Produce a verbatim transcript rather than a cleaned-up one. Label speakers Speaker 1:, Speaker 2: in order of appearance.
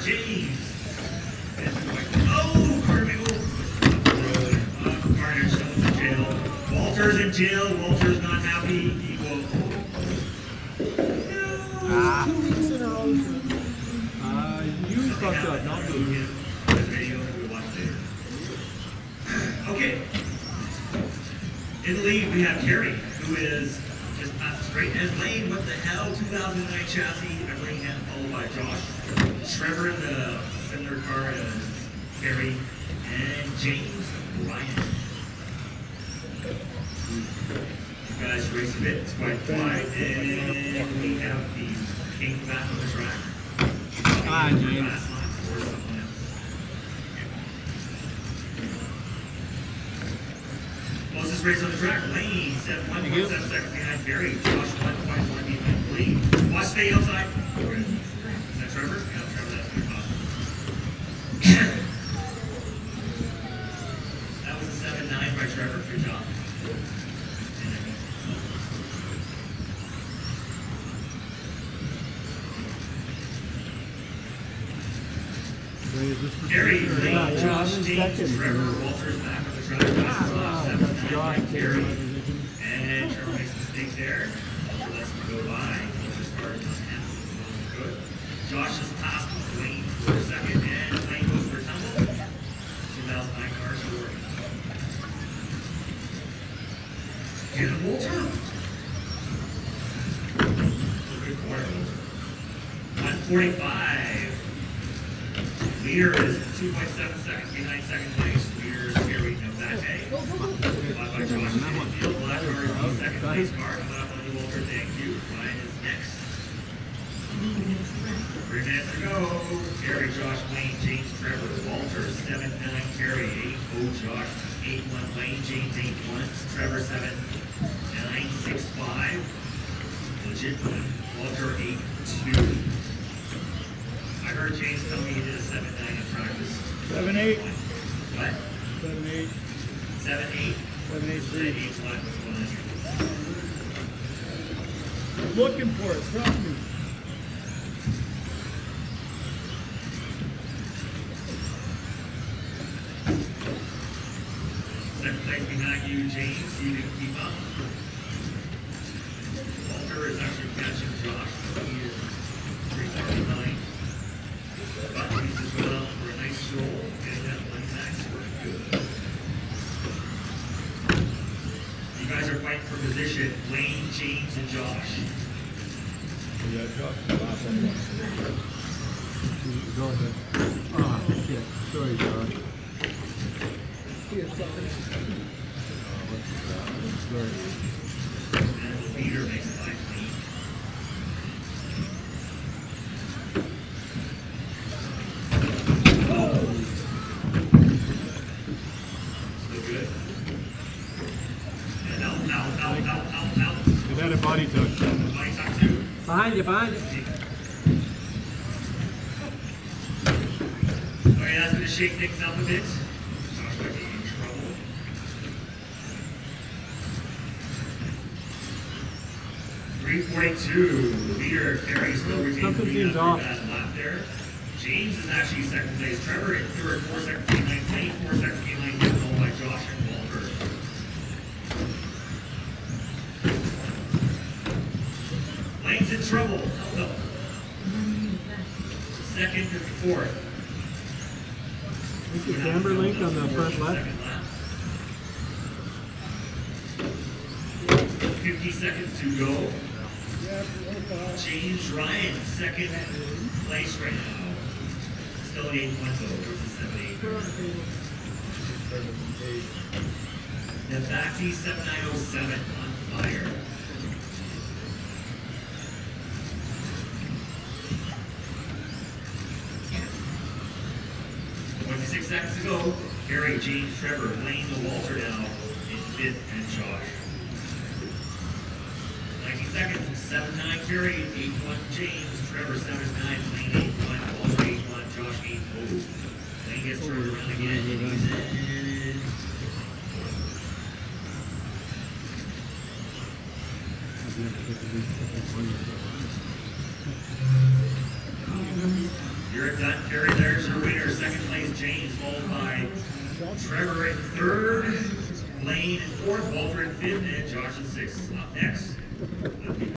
Speaker 1: James. Oh, Carmichael. Uh, Carnage, someone's in jail. Walter's in jail. Walter's not happy. He will.
Speaker 2: Ah. Two weeks in a row. Uh, you fucked up, not me.
Speaker 1: Okay. In the lead, we have Kerry, who is just not straight as Lane. What the hell? two thousand nine chassis, and Lane hand followed by Josh. Trevor in the similar car as Kerry, and James Ryan. You guys race a bit. It's quite quiet, and we have the king back on the track.
Speaker 2: Ah, James.
Speaker 1: Closest race on the track, Lane, one point seven seconds behind Barry. Josh, one point one behind the lead. Watch, stay outside. Is that Trevor? Yeah, Trevor, that's good. That was a seven nine by Trevor. Good job. Gary, Lane, Josh, James, Trevor, Walter's back on the track. Josh, Gary, and Trevor makes a mistake there. Walter lets him go by. Walter's car is not happy. Good. Josh has passed Lane for a second, and Lane goes for a tumble. two thousand nine cars are working. And Walter. Good corner, Walter. one forty-five. Leader is two point seven seconds behind second place. Leader is Gary Novate. Followed by Josh Field. Black car is the second place car. Coming up on the Walter, thank you. Ryan is next. Three minutes to go. Gary, Josh, Lane, James, Trevor, Walter, seven nine, Gary, eight oh, Josh, eight one, Lane, James, eight one, Trevor, seven nine, six five, legit one, Walter, eight two. I heard James tell me he did a seven nine in practice.
Speaker 2: seven eight.
Speaker 1: What?
Speaker 2: seven eight.
Speaker 1: seven eight.
Speaker 2: seven eight three.
Speaker 1: eight one.
Speaker 2: I'm looking for it, trust me.
Speaker 1: Second place behind you, James. You can keep up. Walter is actually catching Josh. He is three forty-nine. But he's as well for a nice stroll. Getting that one back, so we're good. You guys are fighting for position. Lane, James, and Josh.
Speaker 2: Yeah, Josh. Go ahead. Ah, oh, shit. Sorry, Josh. Here, sorry. Sorry.
Speaker 1: And the leader makes it by clean.
Speaker 2: Body touch.
Speaker 1: Body touch too.
Speaker 3: Behind you, behind you.
Speaker 1: Okay, that's going to shake things up a bit. Josh might be in trouble. three forty-two. Leader Kerry still retains the lead after that lap there. James is actually second place. Trevor in third, four seconds behind Lane, four seconds behind him, followed by Josh and Walter. Lane's in trouble. Held up. Second and fourth.
Speaker 2: Is the camber link on the front left?
Speaker 1: fifty seconds to go. James Ryan, second place right now. Still eight one though versus seven eight. Navati seven nine oh seven on fire. twenty-six seconds to go. Gary, James, Trevor, Lane, the Walter now in fifth, and Josh. nineteen seconds. seven nine, Gary, eight one, James, Trevor, seven nine, Lane, eight one, Walter, eight one, Josh, eight oh. Lane gets turned around again, and he's in. You're You're done, Carrie. There's your winner. Second place, James, followed by Trevor in third, Lane in fourth, Walter in fifth, and Josh in sixth. Up next.